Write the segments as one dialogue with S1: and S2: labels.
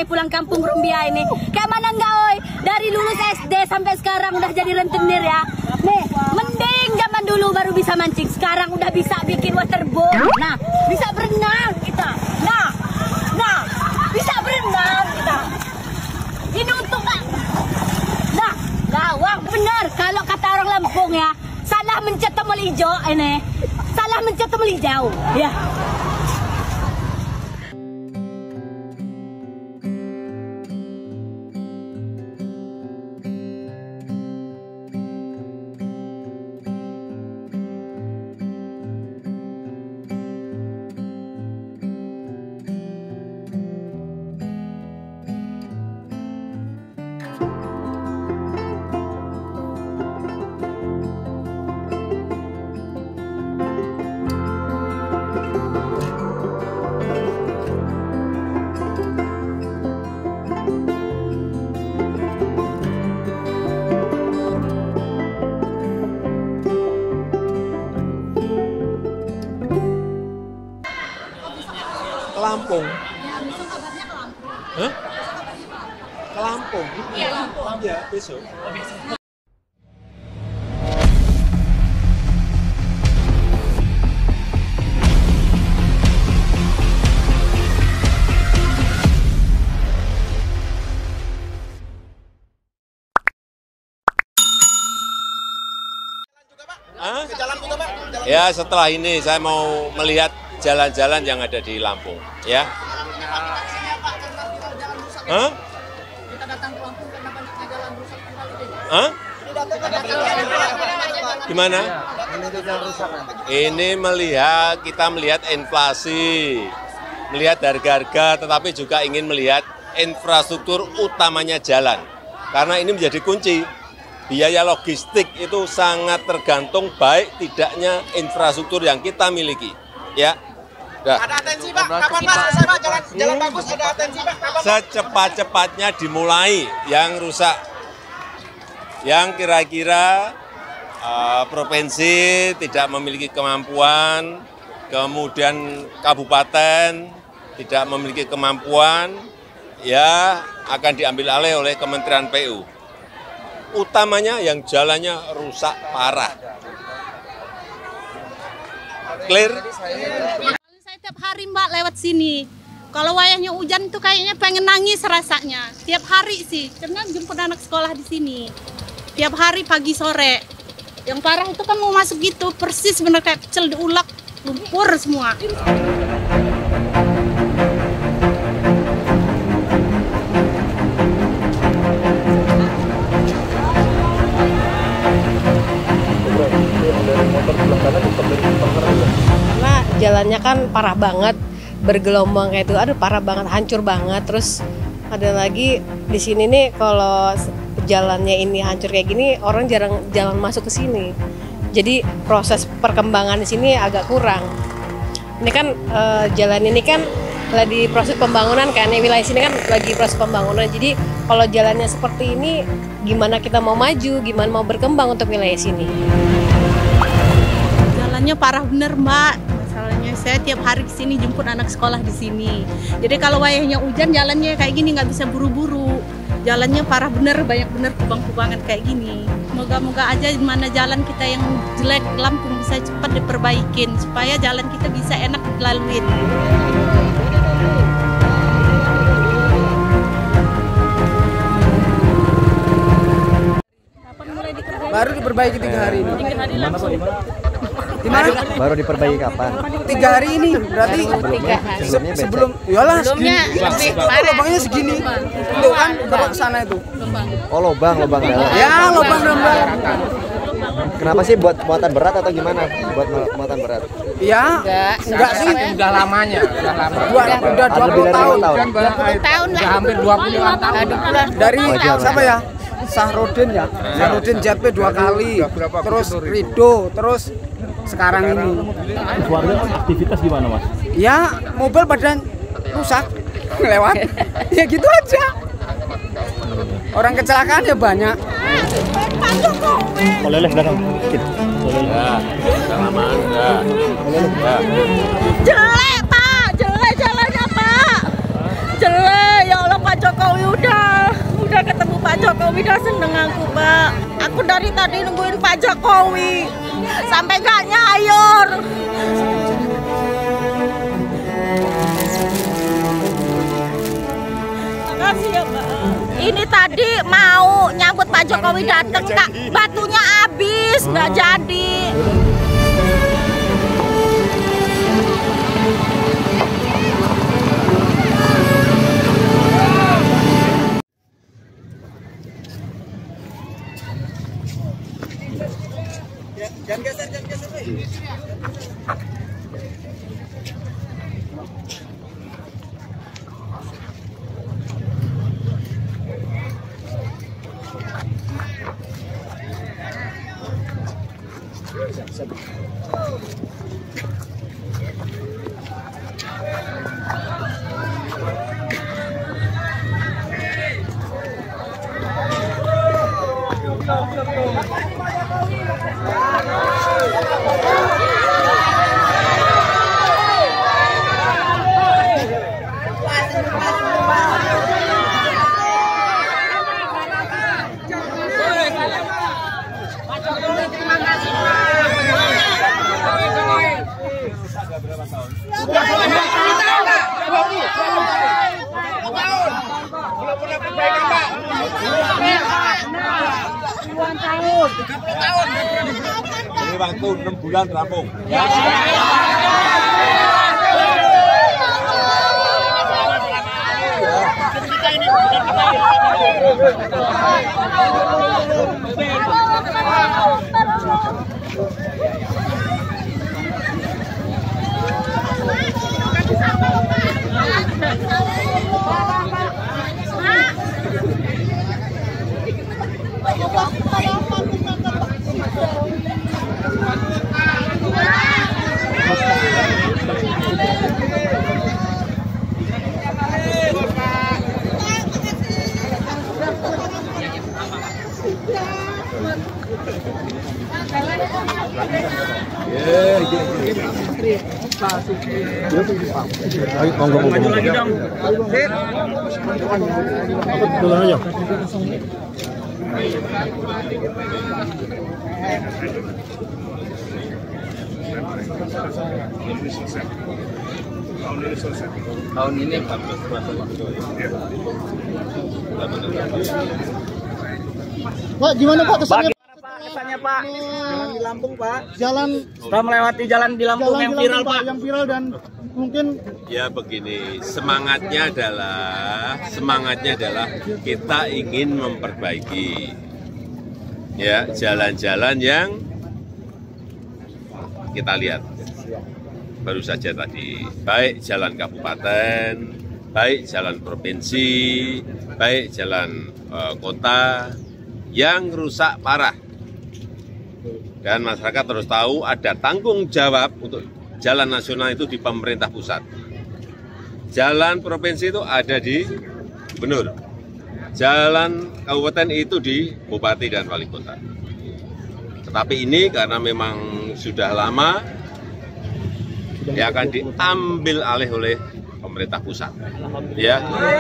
S1: pulang kampung Rumbia ini. Kayak mana enggak, oi? Dari lulus SD sampai sekarang udah jadi rentenir ya. Nih, mending zaman dulu baru bisa mancing. Sekarang udah bisa bikin waterboard. Nah, bisa berenang kita. Nah, bisa berenang kita. Ini untuk nah, gawang bener kalau kata orang Lampung ya. Salah mencet tombol hijau ini. Salah mencet tombol hijau. Ya.
S2: Lampung. Hah? Ke Lampung? Iya, Lampung. Iya, besok. Ya, setelah ini saya mau melihat jalan-jalan yang ada di Lampung, ya. Hah?
S3: Kita datang ke Lampung karena banyaknya jalan rusak kembali.
S2: Hah? Gimana? Ini kita melihat inflasi, melihat harga-harga, tetapi juga ingin melihat infrastruktur utamanya jalan. Karena ini menjadi kunci. Biaya logistik itu sangat tergantung baik tidaknya infrastruktur yang kita miliki. Ya. Nah.
S4: Ada atensi Pak, kapan Pak selesai Pak? Jalan bagus, ada atensi Pak, kapan Pak?
S2: Secepat-cepatnya dimulai yang rusak. Yang kira-kira provinsi tidak memiliki kemampuan, kemudian kabupaten tidak memiliki kemampuan, ya akan diambil alih oleh Kementerian PU. Utamanya yang jalannya rusak parah. Clear?
S3: Saya tiap hari Mbak lewat sini. Kalau wayahnya hujan itu kayaknya pengen nangis rasanya. Tiap hari sih, karena jemput anak sekolah di sini. Tiap hari pagi sore. Yang parah itu kan mau masuk gitu, persis bener kayak pecel diulek, lumpur semua.
S5: Karena jalannya kan parah banget, bergelombang kayak itu, aduh parah banget, hancur banget. Terus ada lagi di sini nih kalau jalannya ini hancur kayak gini, orang jarang jalan masuk ke sini. Jadi proses perkembangan di sini agak kurang. Ini kan jalan ini kan lagi proses pembangunan kan, wilayah sini kan lagi proses pembangunan. Jadi kalau jalannya seperti ini, gimana kita mau maju, gimana mau berkembang untuk wilayah sini?
S3: Jalannya parah bener Mbak. Masalahnya saya tiap hari kesini jemput anak sekolah di sini. Jadi kalau wayahnya hujan jalannya kayak gini nggak bisa buru-buru. Jalannya parah bener, banyak bener kubang-kubangan kayak gini. Moga-moga aja mana jalan kita yang jelek Lampung bisa cepat diperbaikin supaya jalan kita bisa enak dilaluin.
S4: Baru diperbaiki 3 hari ini.
S3: 3 hari langsung.
S4: Gimana?
S6: Baru diperbaiki kapan?
S4: 3 hari ini, berarti sebelum, iyalah segini. Lubangnya segini. Itu kan bawa ke sana itu.
S6: Oh lubang dalam.
S4: Ya, lubang rembang.
S6: Kenapa sih buat muatan berat atau gimana? Buat muatan berat?
S4: Ya, enggak sih.
S7: Udah lamanya, udah lama.
S4: Udah 20 tahun.
S3: 20 tahun lah.
S7: Udah hampir 25 tahun.
S4: Dari siapa ya? Sahrudin ya. Sahrudin JP 2 kali. Terus Rido, terus sekarang ini.
S8: Warga aktivitas gimana Mas?
S4: Ya, mobil pada rusak lewat. Ya gitu aja. Orang kecelakaan ya banyak.
S8: Oleh belakang dikit.
S2: Ya, salaman enggak. Ya.
S3: Jelek Pak, jelek jalannya Pak. Jelek, ya Allah Pak udah ketemu Pak Jokowi, udah seneng aku, Pak. Aku dari tadi nungguin Pak Jokowi sampai nggak nyayur. Makasih ya, Pak. Ini tadi mau nyambut Pak Jokowi datang, Kak, batunya habis, nggak jadi.
S4: Jangan geser,
S2: Ini waktu 6 bulan rampung.
S8: Maju lagi dong. Pulang aja.
S2: Tahun ini
S9: Pak, gimana Pak kesannya?
S4: Kesannya Pak, jalan di Lampung Pak.
S9: Jalan
S4: Setelah melewati jalan di Lampung yang viral Pak.
S9: Yang viral dan mungkin
S2: ya begini, semangatnya adalah kita ingin memperbaiki ya jalan-jalan yang kita lihat baru saja tadi, baik jalan kabupaten, baik jalan provinsi, baik jalan kota yang rusak parah. Dan masyarakat harus tahu ada tanggung jawab untuk jalan nasional itu di pemerintah pusat. Jalan provinsi itu ada di gubernur. Jalan kabupaten itu di bupati dan wali kota. Tetapi ini karena memang sudah lama, dia akan diambil alih oleh pemerintah pusat. Ya.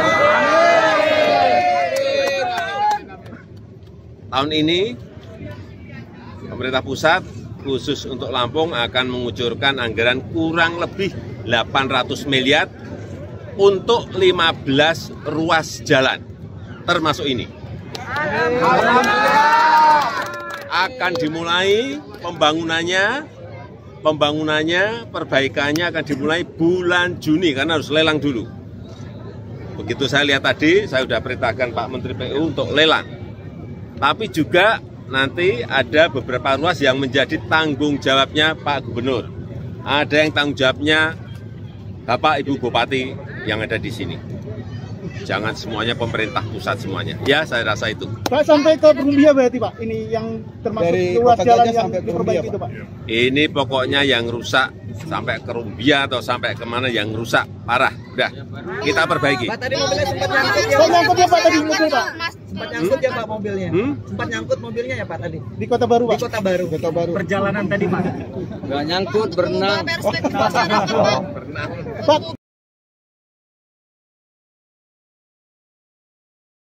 S2: Tahun ini pemerintah pusat khusus untuk Lampung akan mengucurkan anggaran kurang lebih 800 miliar untuk 15 ruas jalan, termasuk ini. Akan dimulai pembangunannya, perbaikannya akan dimulai bulan Juni karena harus lelang dulu. Begitu saya lihat tadi, saya sudah perintahkan Pak Menteri PU untuk lelang. Tapi juga nanti ada beberapa ruas yang menjadi tanggung jawabnya Pak Gubernur. Ada yang tanggung jawabnya Bapak Ibu Bupati yang ada di sini. Jangan semuanya pemerintah pusat semuanya. Ya, saya rasa itu.
S9: Pak sampai ke Berumbia berarti Pak, ini yang termasuk ruas jalan yang diperbaiki itu Pak?
S2: Ini pokoknya yang rusak sampai ke Rumbia atau sampai kemana yang rusak parah. Udah, kita perbaiki.
S4: Pak tadi mobilnya sempat nyangkut ya.
S9: Nyangkut ya Pak tadi mobil Pak?
S4: Sempat nyangkut ya Pak mobilnya. Sempat nyangkut mobilnya ya Pak tadi.
S9: Di Kota Baru Pak?
S4: Di Kota Baru.
S9: Kota Baru.
S4: Perjalanan tadi Pak. Nggak nyangkut, berenang.
S2: Berenang.
S9: Pak,